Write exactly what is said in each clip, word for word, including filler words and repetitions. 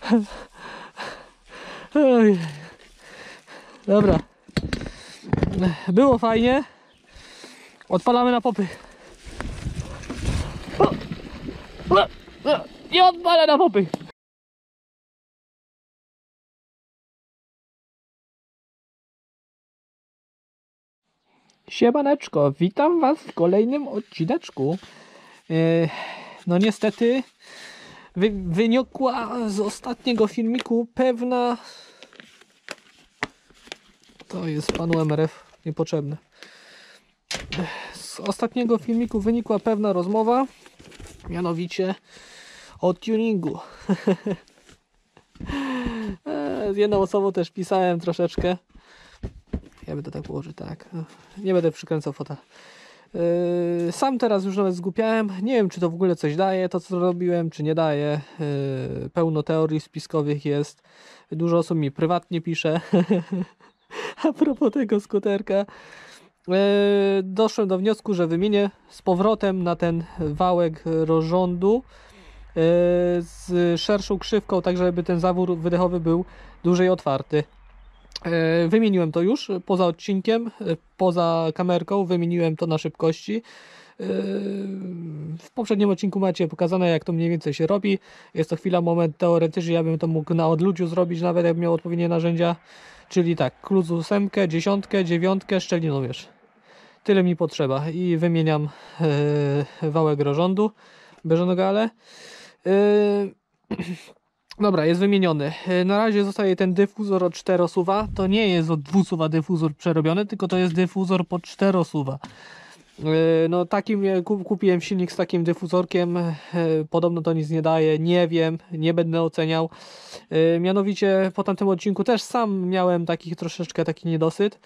Oj. Dobra. Było fajnie. Odpalamy na popy. Nie odpalę na popy. Siemaneczko, witam was w kolejnym odcineczku. No niestety wy, wyniosła z ostatniego filmiku pewna... To jest panu M R F niepotrzebne. Z ostatniego filmiku wynikła pewna rozmowa, mianowicie o tuningu. Z jedną osobą też pisałem troszeczkę. Ja będę tak położył, tak. Nie będę przykręcał fota. Yy, sam teraz już nawet zgłupiałem. Nie wiem, czy to w ogóle coś daje, to co robiłem, czy nie daje. Yy, pełno teorii spiskowych jest. Dużo osób mi prywatnie pisze. A propos tego skuterka. Yy, doszłem do wniosku, że wymienię z powrotem na ten wałek rozrządu yy, z szerszą krzywką, tak żeby ten zawór wydechowy był dłużej otwarty. Wymieniłem to już poza odcinkiem, poza kamerką, wymieniłem to na szybkości. W poprzednim odcinku macie pokazane, jak to mniej więcej się robi. Jest to chwila, moment teoretycznie, ja bym to mógł na odludziu zrobić, nawet jak miał odpowiednie narzędzia. Czyli tak, klucz ósemkę, dziesiątkę, dziewiątkę, szczelinomierz. Tyle mi potrzeba i wymieniam wałek rozrządu, beżonogale. Dobra, jest wymieniony. Na razie zostaje ten dyfuzor od czterosuwa. To nie jest od dwusuwa dyfuzor przerobiony, tylko to jest dyfuzor pod czterosuwa. No takim kupiłem silnik z takim dyfuzorkiem. Podobno to nic nie daje. Nie wiem, nie będę oceniał. Mianowicie po tamtym odcinku też sam miałem takich troszeczkę taki niedosyt.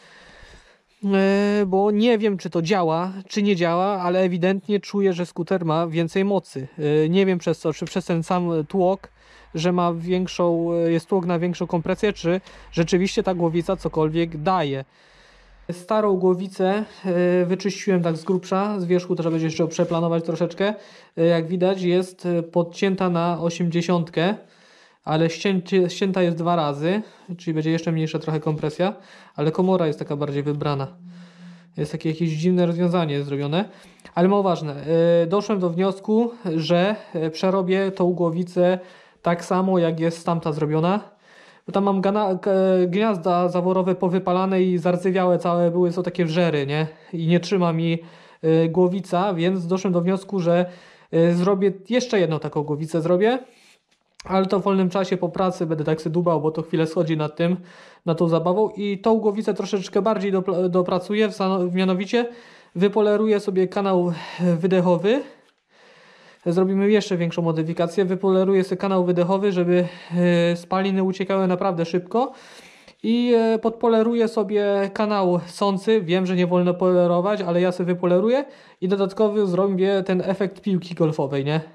Bo nie wiem, czy to działa, czy nie działa, ale ewidentnie czuję, że skuter ma więcej mocy. Nie wiem przez co, czy przez ten sam tłok, że ma większą, jest tłok na większą kompresję, czy rzeczywiście ta głowica cokolwiek daje. Starą głowicę wyczyściłem tak z grubsza, z wierzchu trzeba będzie jeszcze przeplanować troszeczkę. Jak widać jest podcięta na osiemdziesiątkę, ale ścięcie, ścięta jest dwa razy, czyli będzie jeszcze mniejsza trochę kompresja, ale komora jest taka bardziej wybrana. Jest takie jakieś dziwne rozwiązanie zrobione, ale mało ważne. Doszłem do wniosku, że przerobię tą głowicę tak samo jak jest tamta zrobiona. Bo tam mam gana, gniazda zaworowe powypalane i zardzewiałe całe były, są takie wrzery, nie? I nie trzyma mi y, głowica, więc doszłem do wniosku, że y, zrobię jeszcze jedną taką głowicę zrobię. Ale to w wolnym czasie po pracy będę tak sobie dubał, bo to chwilę schodzi nad tym, nad tą zabawą. I tą głowicę troszeczkę bardziej do, dopracuję, mianowicie wypoleruję sobie kanał wydechowy. Zrobimy jeszcze większą modyfikację. Wypoleruję sobie kanał wydechowy, żeby spaliny uciekały naprawdę szybko. I podpoleruję sobie kanał sący. Wiem, że nie wolno polerować, ale ja sobie wypoleruję. I dodatkowo zrobię ten efekt piłki golfowej, nie?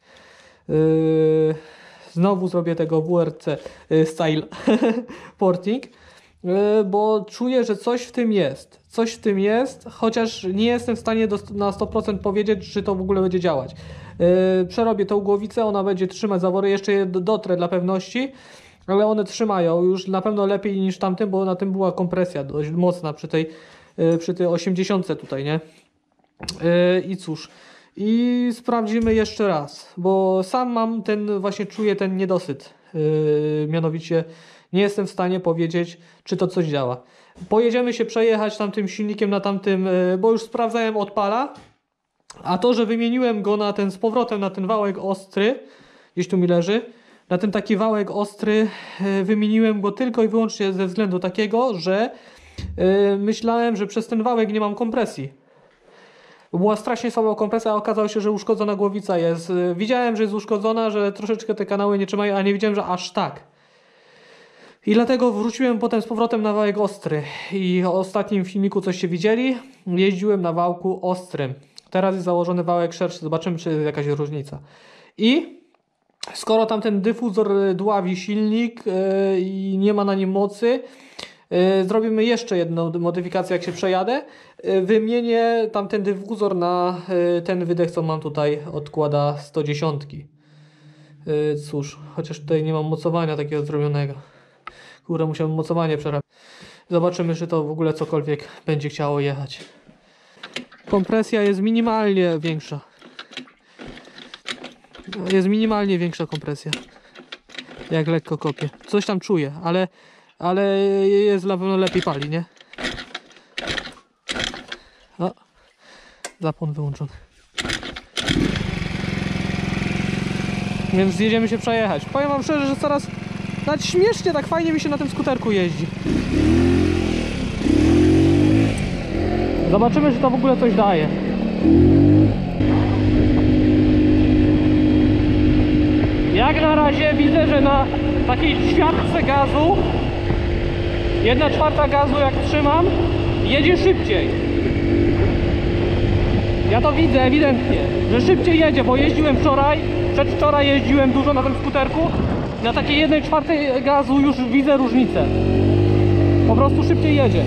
Yy, znowu zrobię tego W R C style porting. Bo czuję, że coś w tym jest. Coś w tym jest, chociaż nie jestem w stanie do, na sto procent powiedzieć, czy to w ogóle będzie działać. Yy, przerobię tą głowicę, ona będzie trzymać zawory, jeszcze je dotrę dla pewności, ale one trzymają już na pewno lepiej niż tamtym, bo na tym była kompresja dość mocna przy tej, yy, przy tej osiemdziesiątce tutaj, nie? Yy, I cóż, i sprawdzimy jeszcze raz, bo sam mam ten, właśnie czuję ten niedosyt, yy, mianowicie nie jestem w stanie powiedzieć, czy to coś działa. Pojedziemy się przejechać tamtym silnikiem na tamtym, bo już sprawdzałem, odpala. A to, że wymieniłem go na ten z powrotem, na ten wałek ostry, gdzieś tu mi leży, na ten taki wałek ostry wymieniłem go tylko i wyłącznie ze względu takiego, że myślałem, że przez ten wałek nie mam kompresji. Była strasznie słaba kompresja, a okazało się, że uszkodzona głowica jest. Widziałem, że jest uszkodzona, że troszeczkę te kanały nie trzymają, a nie widziałem, że aż tak. I dlatego wróciłem potem z powrotem na wałek ostry. I w ostatnim filmiku coście widzieli, jeździłem na wałku ostrym. Teraz jest założony wałek szerszy, zobaczymy, czy jest jakaś różnica. I skoro tamten dyfuzor dławi silnik yy, i nie ma na nim mocy, yy, zrobimy jeszcze jedną modyfikację, jak się przejadę. Yy, wymienię tamten dyfuzor na yy, ten wydech, co mam tutaj, odkłada sto dziesięć. Yy, cóż, chociaż tutaj nie mam mocowania takiego zrobionego. Kurde, musiałem mocowanie przerabiać. Zobaczymy, czy to w ogóle cokolwiek będzie chciało jechać. Kompresja jest minimalnie większa. Jest minimalnie większa kompresja. Jak lekko kopię. Coś tam czuję, ale, ale jest na pewno lepiej pali, nie? O, zapłon wyłączony. Więc zjedziemy się przejechać. Powiem wam szczerze, że coraz nawet śmiesznie, tak fajnie mi się na tym skuterku jeździ. Zobaczymy, czy to w ogóle coś daje. Jak na razie widzę, że na takiej ćwiartce gazu, jedna czwarta gazu jak trzymam, jedzie szybciej. Ja to widzę ewidentnie, że szybciej jedzie, bo jeździłem wczoraj, przedwczoraj jeździłem dużo na tym skuterku. Na takiej jednej czwartej gazu już widzę różnicę. Po prostu szybciej jedzie.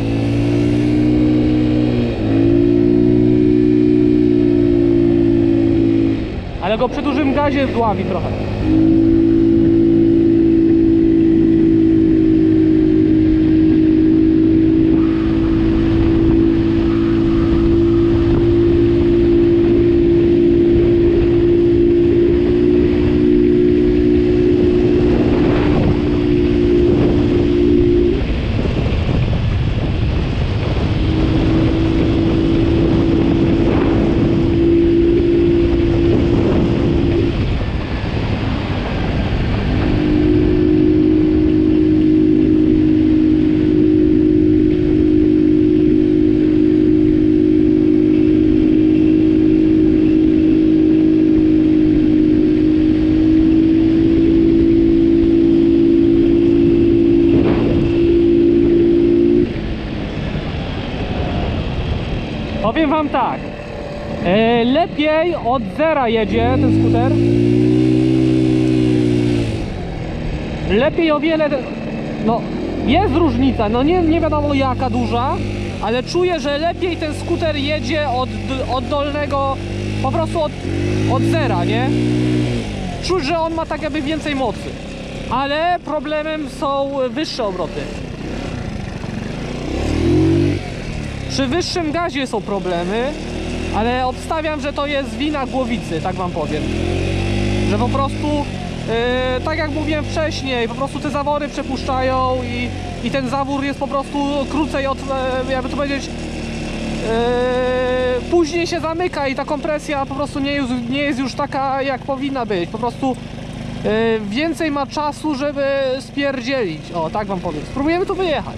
Ale go przy dużym gazie dławi trochę. Powiem wam tak, e, lepiej od zera jedzie ten skuter. Lepiej o wiele, no jest różnica, no nie, nie wiadomo jaka duża, ale czuję, że lepiej ten skuter jedzie od, od dolnego, po prostu od, od zera, nie? Czuć, że on ma tak jakby więcej mocy, ale problemem są wyższe obroty. Przy wyższym gazie są problemy, ale obstawiam, że to jest wina głowicy, tak wam powiem. Że po prostu, yy, tak jak mówiłem wcześniej, po prostu te zawory przepuszczają i, i ten zawór jest po prostu krócej od, yy, jakby to powiedzieć, yy, później się zamyka i ta kompresja po prostu nie jest, nie jest już taka, jak powinna być. Po prostu yy, więcej ma czasu, żeby spierdzielić. O, tak wam powiem. Spróbujemy tu wyjechać.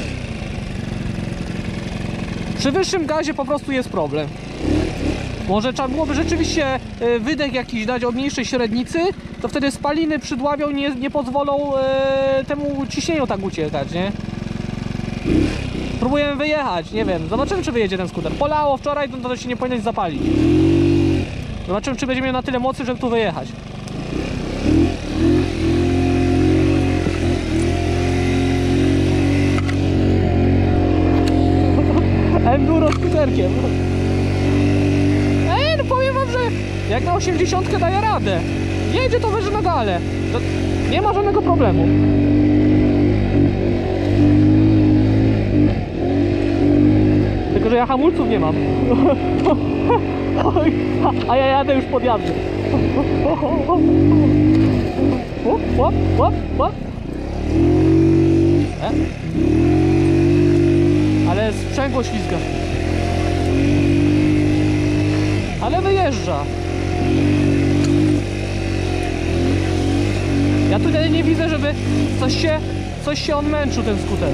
Przy wyższym gazie po prostu jest problem. Może trzeba byłoby rzeczywiście wydech jakiś dać o mniejszej średnicy, to wtedy spaliny przydławią i nie, nie pozwolą e, temu ciśnieniu tak uciekać, nie? Próbujemy wyjechać, nie wiem, zobaczymy czy wyjedzie ten skuter. Polało wczoraj, to, to się nie powinno zapalić. Zobaczymy czy będzie miał na tyle mocy, żeby tu wyjechać. Enduro skuterkiem. Ej, no powiem wam, że jak na osiemdziesiątkę daje radę. Jedzie to wyżej na gale. To nie ma żadnego problemu. Tylko że ja hamulców nie mam. A ja jadę już pod jazdę. Łop, łop, łop. E? Ale sprzęgło ślizga. Ale wyjeżdża. Ja tutaj nie widzę, żeby coś się, coś się on męczył, ten skuter.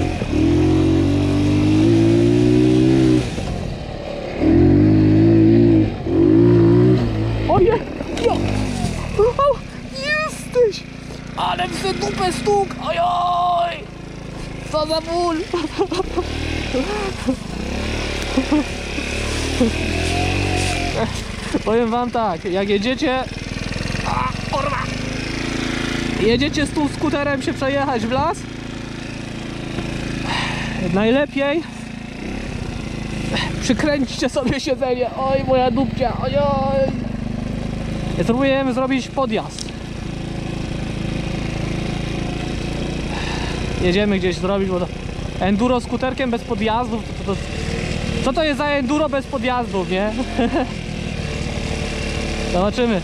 Oje! Jo! O, jesteś! Ale w dupę stuk! Ojoj! Co za ból! Powiem wam tak, jak jedziecie... A, kurwa! Jedziecie z tym skuterem się przejechać w las, najlepiej przykręćcie sobie siedzenie. Oj, moja dupcia, ojoj! Spróbujemy zrobić podjazd. jedziemy gdzieś zrobić, bo to enduro skuterkiem bez podjazdów, to, to, to, co to jest za enduro bez podjazdów, nie? Zobaczymy.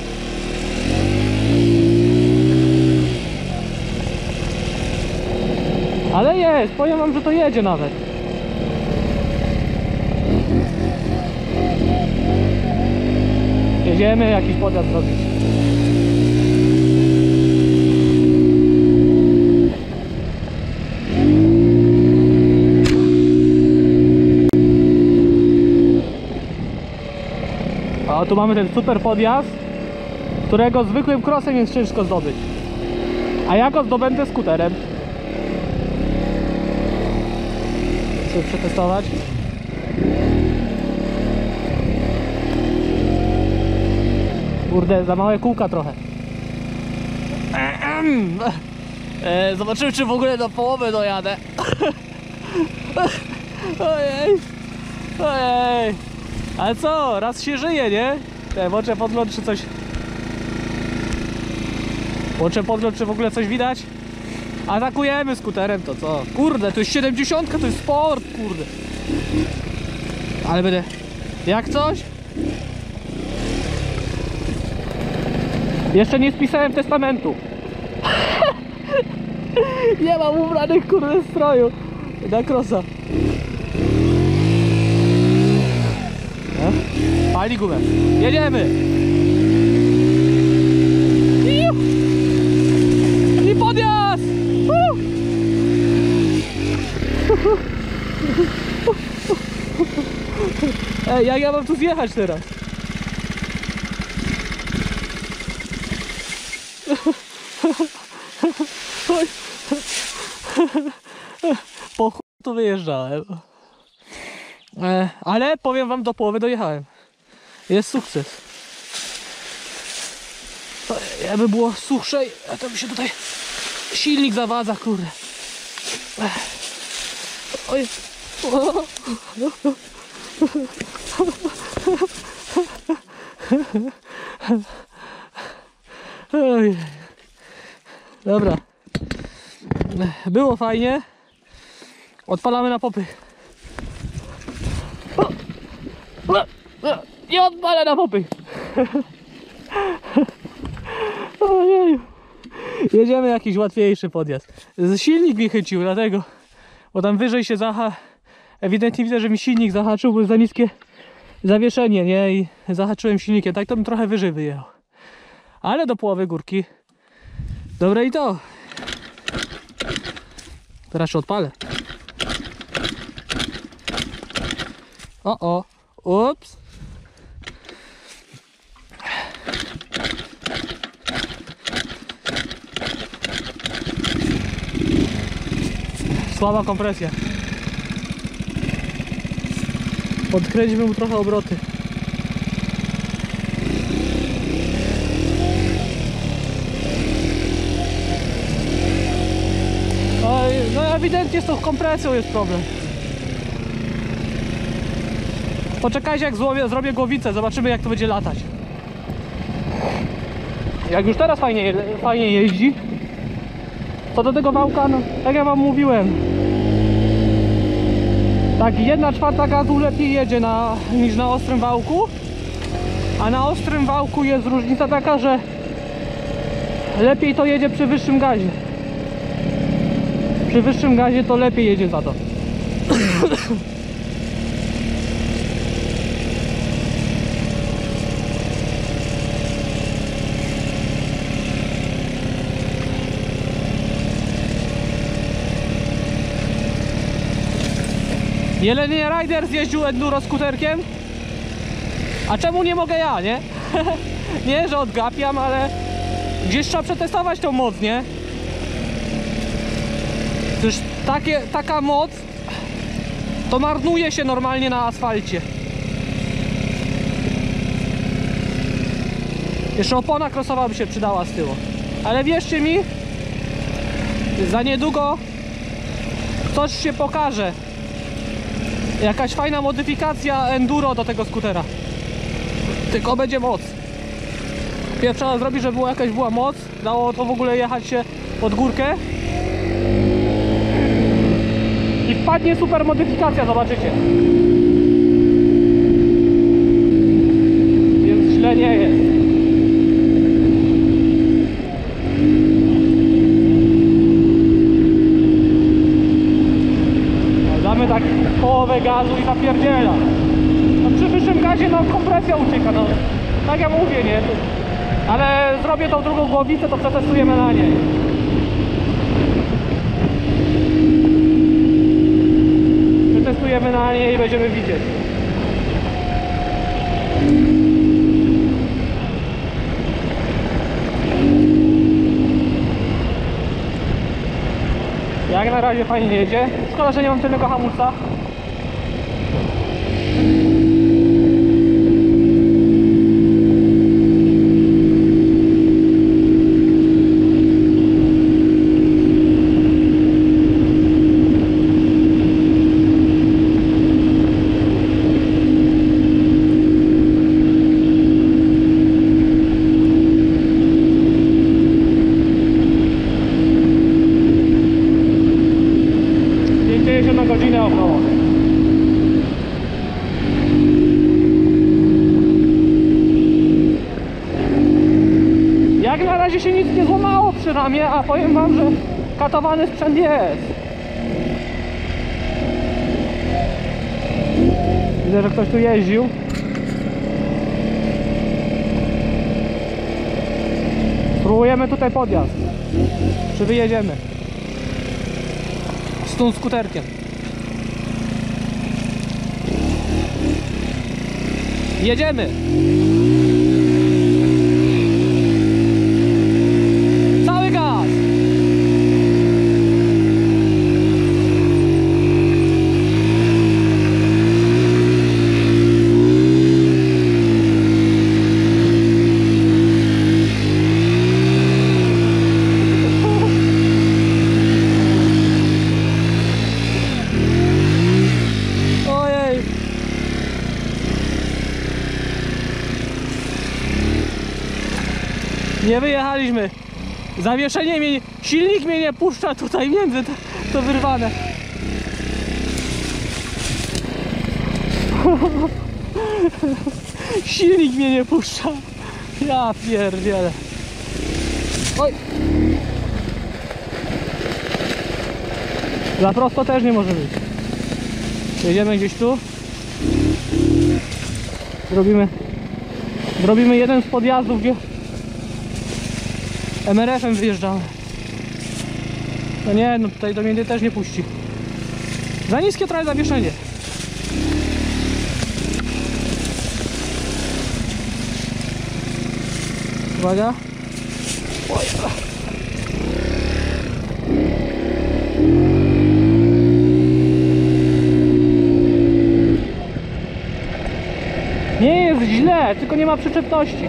Ale jest, powiem wam, że to jedzie nawet. Jedziemy jakiś podjazd zrobić. A tu mamy ten super podjazd, którego zwykłym crossem jest ciężko zdobyć. A ja go zdobędę skuterem. Chcę przetestować. Kurde, za małe kółka trochę. E, zobaczymy, czy w ogóle do połowy dojadę. Ojej. Ojej. Ale co? Raz się żyje, nie? Te, włączę podgląd, czy coś... Włączę podgląd, czy w ogóle coś widać? Atakujemy skuterem, to co? Kurde, to jest siedemdziesiątka, to jest sport, kurde. Ale będę... Jak coś? Jeszcze nie spisałem testamentu. Nie mam ubranych, kurde, stroju na crossa. Pali gumę. Jedziemy! I podjazd! Ej, jak ja mam tu zjechać teraz? Po chuj tu wyjeżdżałem. E, ale powiem wam, do połowy dojechałem. Jest sukces. To jakby było suchszej, a to mi się tutaj silnik zawadza, kurde. Oj. Oj. Dobra. Było fajnie. Odpalamy na popy. Nie odpalę na popy. Ojej. Jedziemy jakiś łatwiejszy podjazd. Silnik mi chycił, dlatego. Bo tam wyżej się zaha... Ewidentnie widzę, że mi silnik zahaczył, bo za niskie zawieszenie, nie? I zahaczyłem silnikiem. Tak to bym trochę wyżej wyjechał. Ale do połowy górki. Dobre i to. Teraz się odpalę. O, o. Ups. Słaba kompresja. Podkręćmy mu trochę obroty. No ewidentnie z tą kompresją jest problem. Poczekajcie, jak złowię, zrobię głowicę, zobaczymy, jak to będzie latać. Jak już teraz fajnie, fajnie jeździ, to do tego wałka, no, tak jak wam mówiłem, tak jedna czwarta gazu lepiej jedzie na, niż na ostrym wałku. A na ostrym wałku jest różnica taka, że lepiej to jedzie przy wyższym gazie. Przy wyższym gazie to lepiej jedzie za to. Jelenie Riders jeździł enduro skuterkiem. A czemu nie mogę ja, nie? Nie, że odgapiam, ale gdzieś trzeba przetestować tą moc, nie? Przecież takie, taka moc to marnuje się normalnie na asfalcie. Jeszcze opona crossowa by się przydała z tyłu. Ale wierzcie mi, za niedługo coś się pokaże. Jakaś fajna modyfikacja enduro do tego skutera. Tylko będzie moc. Pierwsza zrobi, żeby była jakaś była moc. Dało to w ogóle jechać się pod górkę. I wpadnie super modyfikacja, zobaczycie. Więc źle nie jest. Damy tak połowę gazu i zapierdziela. No przy wyższym gazie no kompresja ucieka, no. Tak ja mówię, nie? Ale zrobię tą drugą głowicę, to przetestujemy na niej. Przetestujemy na niej i będziemy widzieć. Jak na razie fajnie jedzie. Szkoda, że nie mam tylnego hamulca. na godzinę około. Jak na razie się nic nie złamało przy ramie, a powiem wam, że katowany sprzęt jest. Widzę, że ktoś tu jeździł. Spróbujemy tutaj podjazd. Czy wyjedziemy z tą skuterkiem? Jedziemy! Cały gaz! Nie wyjechaliśmy. Zawieszenie mnie, silnik mnie nie puszcza tutaj między to, to wyrwane. Silnik mnie nie puszcza. Ja pierdzielę. Oj. Za prosto też nie może być. Jedziemy gdzieś tu. Zrobimy Zrobimy jeden z podjazdów, gdzie M R F-em wyjeżdżamy. No nie, no tutaj do mnie też nie puści. Za niskie trochę zawieszenie. Uwaga. Oj. Nie jest źle, tylko nie ma przyczepności.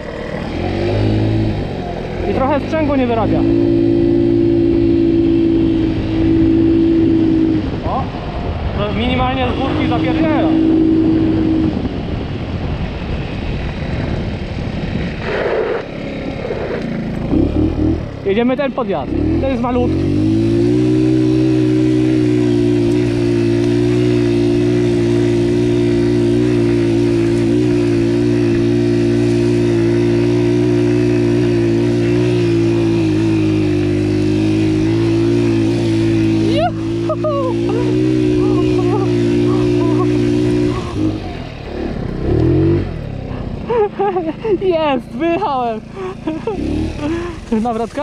I trochę sprzęgło nie wyrabia. O, minimalnie z górki zapierdziela. Jedziemy ten podjazd. Ten jest malutki. Jest, wyjechałem. Nawrotka?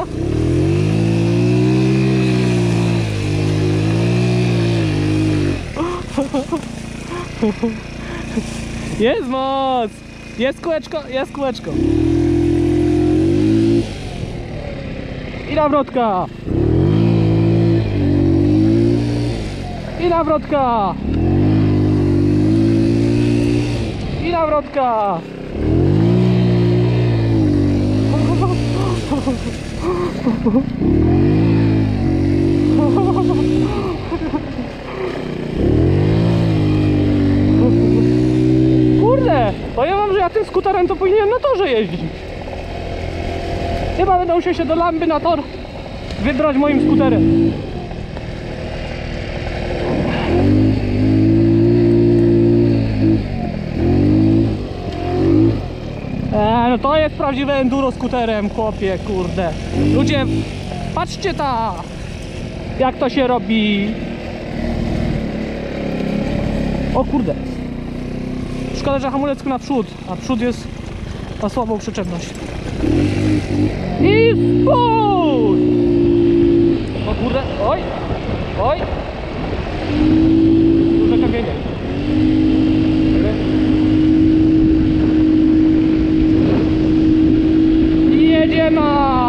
Jest moc. Jest kółeczko, jest kółeczko. I nawrotka. I nawrotka. I nawrotka. Kurde, powiem wam, że ja tym skuterem to powinienem na torze jeździć. Chyba będę musiał się do lampy na tor wybrać moim skuterem. no to jest prawdziwe enduro skuterem, chłopie, kurde. Ludzie, patrzcie ta, jak to się robi. O kurde. Szkoda, że hamulec tylko naprzód, a przód jest na słabą przyczepność. I spój! O kurde, oj, oj. Duże kamienie. I jedziemy!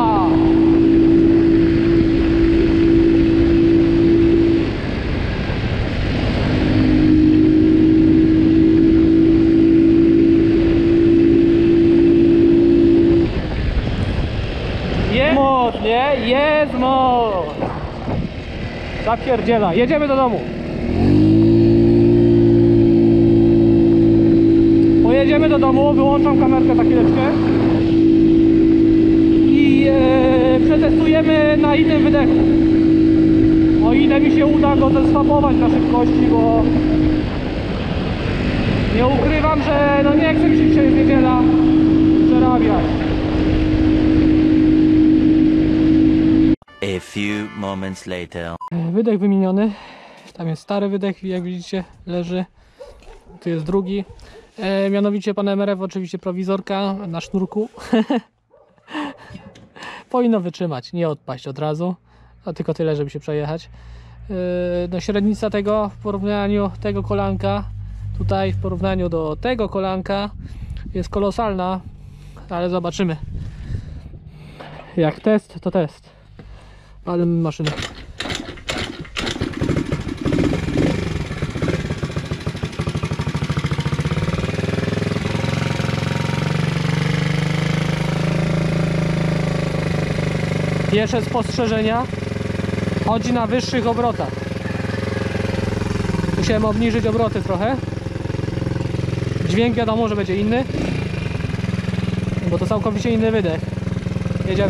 Jest moc, nie? Jest moc! Zapierdziela, jedziemy do domu. Pojedziemy do domu, wyłączam kamerkę za chwileczkę i e, przetestujemy na innym wydechu. O ile mi się uda go zeswapować na szybkości, bo nie ukrywam, że no nie chcę mi się dzisiaj z niedziela przerabiać. A few moments later. Wydech wymieniony. Tam jest stary wydech, jak widzicie, leży. Tu jest drugi. E, mianowicie pan M R F, oczywiście prowizorka na sznurku. Powinno wytrzymać, nie odpaść od razu. A tylko tyle, żeby się przejechać. E, no średnica tego w porównaniu tego kolanka, tutaj w porównaniu do tego kolanka jest kolosalna, ale zobaczymy. Jak test, to test. Ale maszynę. Pierwsze spostrzeżenia, chodzi na wyższych obrotach. Musiałem obniżyć obroty trochę. Dźwięk wiadomo, że będzie inny, bo to całkowicie inny wydech. Jedziemy.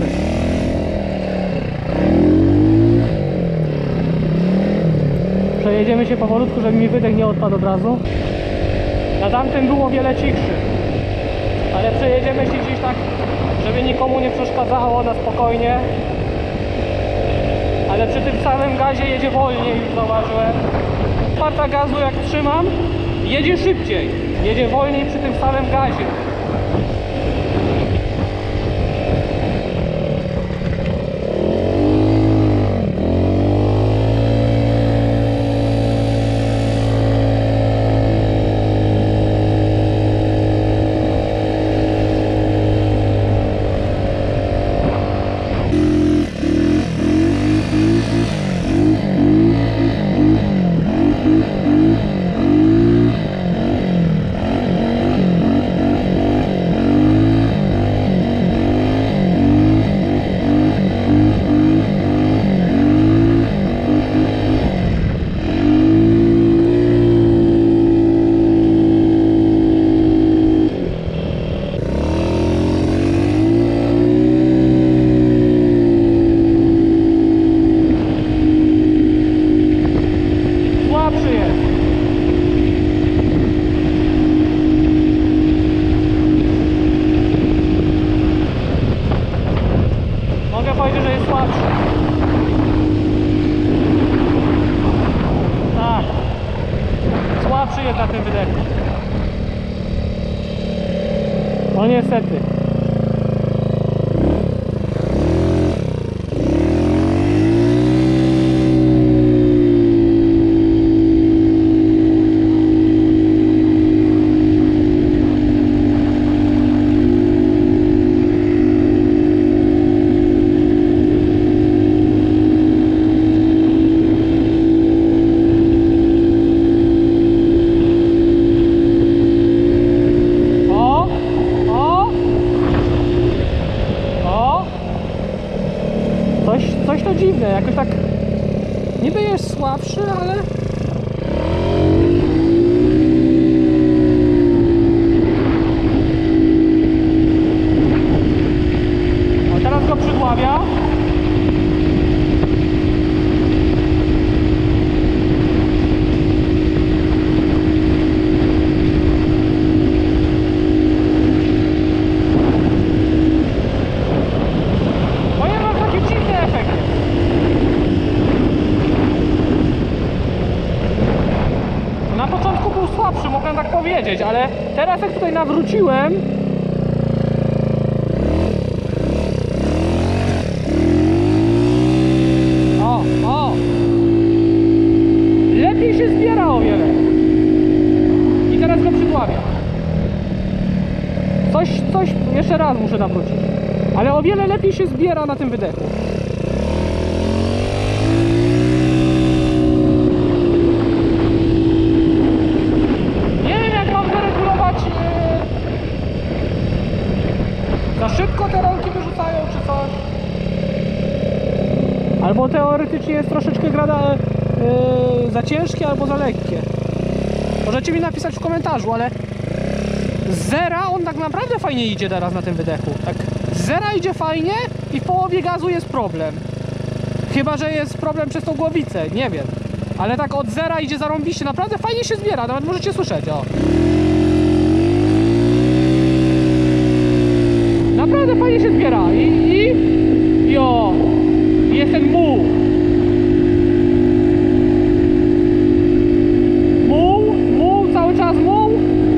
Przejedziemy się powolutku, żeby mi wydech nie odpadł od razu. Na tamtym było wiele cichszy, ale przejedziemy się gdzieś tak, żeby nikomu nie przeszkadzało, na spokojnie. Ale przy tym samym gazie jedzie wolniej, już zauważyłem. Parta gazu jak trzymam, jedzie szybciej. Jedzie wolniej przy tym samym gazie. Na tym wydechu. No niestety. Coś to dziwne, jakoś tak niby jest słabszy, ale o, teraz go przydławia. powiedzieć, ale teraz jak tutaj nawróciłem, o, o, lepiej się zbiera o wiele i teraz go przydławia. Coś, coś, jeszcze raz muszę nawrócić, ale o wiele lepiej się zbiera na tym wydechu. Za szybko te rolki wyrzucają czy coś? Albo teoretycznie jest troszeczkę grada yy, za ciężkie albo za lekkie. Możecie mi napisać w komentarzu, ale z zera on tak naprawdę fajnie idzie teraz na tym wydechu. Tak, z zera idzie fajnie i w połowie gazu jest problem. Chyba że jest problem przez tą głowicę, nie wiem. Ale tak od zera idzie zarąbiście, naprawdę fajnie się zbiera, nawet możecie słyszeć, o. Naprawdę fajnie się zbiera i, i, i o, jest ten muł. Muł, muł, cały czas muł.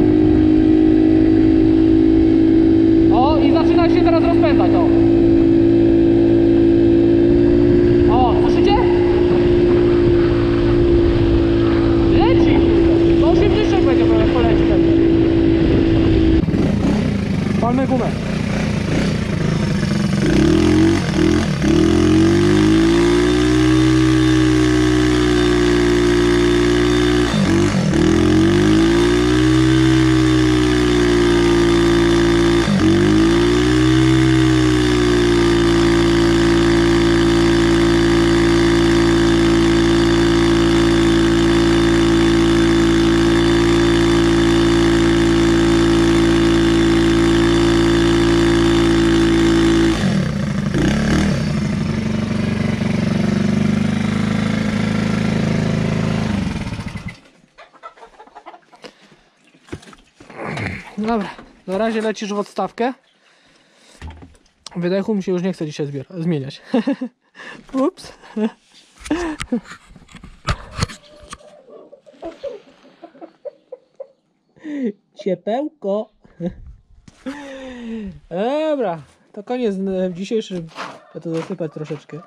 O, i zaczyna się teraz rozpędzać, o. O, słyszycie? Leci. Do osiemdziesiąt będzie poleci pewnie. Palmy gumę. Dobra, na razie lecisz w odstawkę. Wydechu mi się już nie chce dzisiaj zmieniać. Ups. Ciepełko. Dobra, to koniec w dzisiejszym... Ja to zasypać troszeczkę.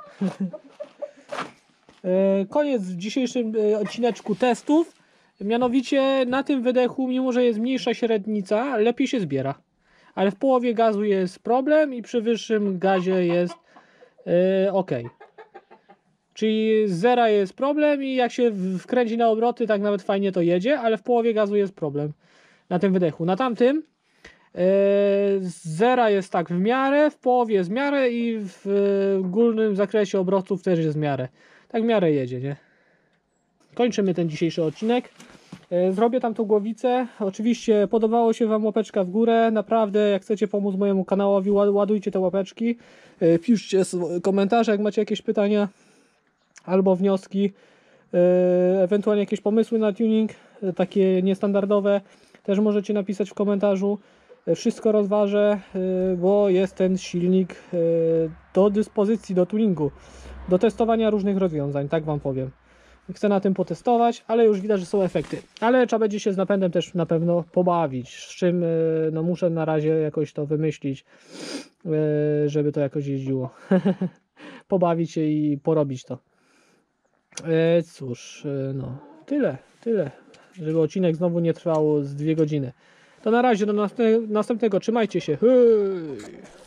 Koniec w dzisiejszym odcineczku testów. Mianowicie na tym wydechu, mimo że jest mniejsza średnica, lepiej się zbiera. Ale w połowie gazu jest problem i przy wyższym gazie jest yy, ok. Czyli z zera jest problem i jak się wkręci na obroty, tak nawet fajnie to jedzie, ale w połowie gazu jest problem na tym wydechu. Na tamtym yy, z zera jest tak w miarę, w połowie jest w miarę i w yy, górnym zakresie obrotów też jest w miarę. Tak w miarę jedzie, nie? Kończymy ten dzisiejszy odcinek. Zrobię tam tą głowicę. Oczywiście podobało się Wam, łapeczka w górę. Naprawdę, jak chcecie pomóc mojemu kanałowi, ładujcie te łapeczki. Piszcie komentarze, jak macie jakieś pytania albo wnioski. Ewentualnie jakieś pomysły na tuning, takie niestandardowe. Też możecie napisać w komentarzu. Wszystko rozważę, bo jest ten silnik do dyspozycji, do tuningu, do testowania różnych rozwiązań, tak Wam powiem. Chcę na tym potestować, ale już widać, że są efekty. Ale trzeba będzie się z napędem też na pewno pobawić, z czym no, muszę na razie jakoś to wymyślić, żeby to jakoś jeździło. Pobawić się i porobić to. Cóż, no tyle, tyle, żeby odcinek znowu nie trwał z dwie godziny. To na razie, do następnego, trzymajcie się. Hej!